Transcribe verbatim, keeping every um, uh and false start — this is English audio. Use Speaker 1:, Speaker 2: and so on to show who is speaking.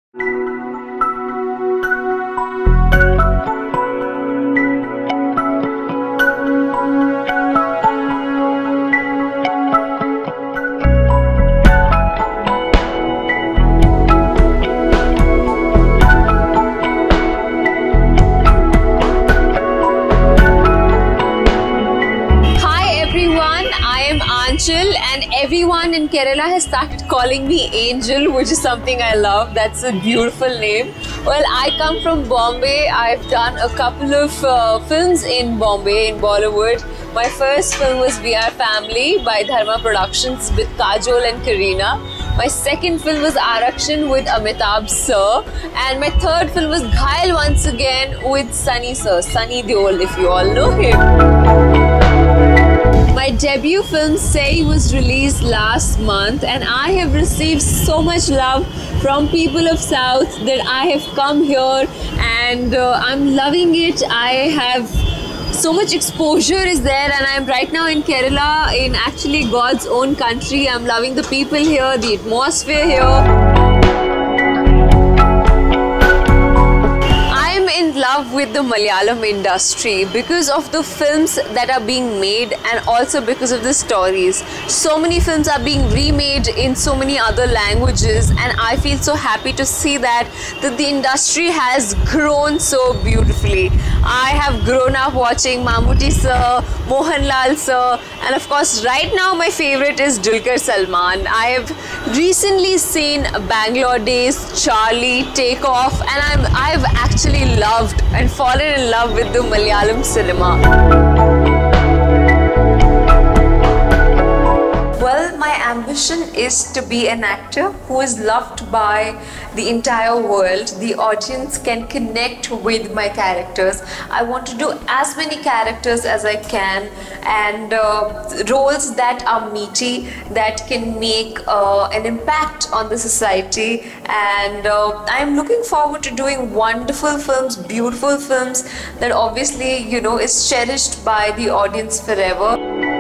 Speaker 1: Aanchal, and everyone in Kerala has started calling me Angel, which is something I love. That's a beautiful name. Well, I come from Bombay. I've done a couple of uh, films in Bombay, in Bollywood. My first film was We Are Family by Dharma Productions with Kajol and Kareena. My second film was Arakshan with Amitabh Sir. And my third film was Ghayal once again with Sunny Sir, Sunny Deol, if you all know him. My debut film Say was released last month, and I have received so much love from people of South that I have come here and uh, I'm loving it. I have so much exposure is there, and I'm right now in Kerala, in actually God's own country. I'm loving the people here, the atmosphere here. Love with the Malayalam industry because of the films that are being made and also because of the stories. So many films are being remade in so many other languages, and I feel so happy to see that that the industry has grown so beautifully. I have grown up watching Mammootty sir, Mohanlal sir, and of course right now my favorite is Dulquer Salmaan. I have recently seen Bangalore Days, Charlie, Take Off, and I'm, I've actually loved and fallen in love with the Malayalam cinema. Well, my ambition is to be an actor who is loved by the entire world. The audience can connect with my characters. I want to do as many characters as I can, and uh, roles that are meaty, that can make uh, an impact on the society. And uh, I'm looking forward to doing wonderful films, beautiful films that obviously, you know, is cherished by the audience forever.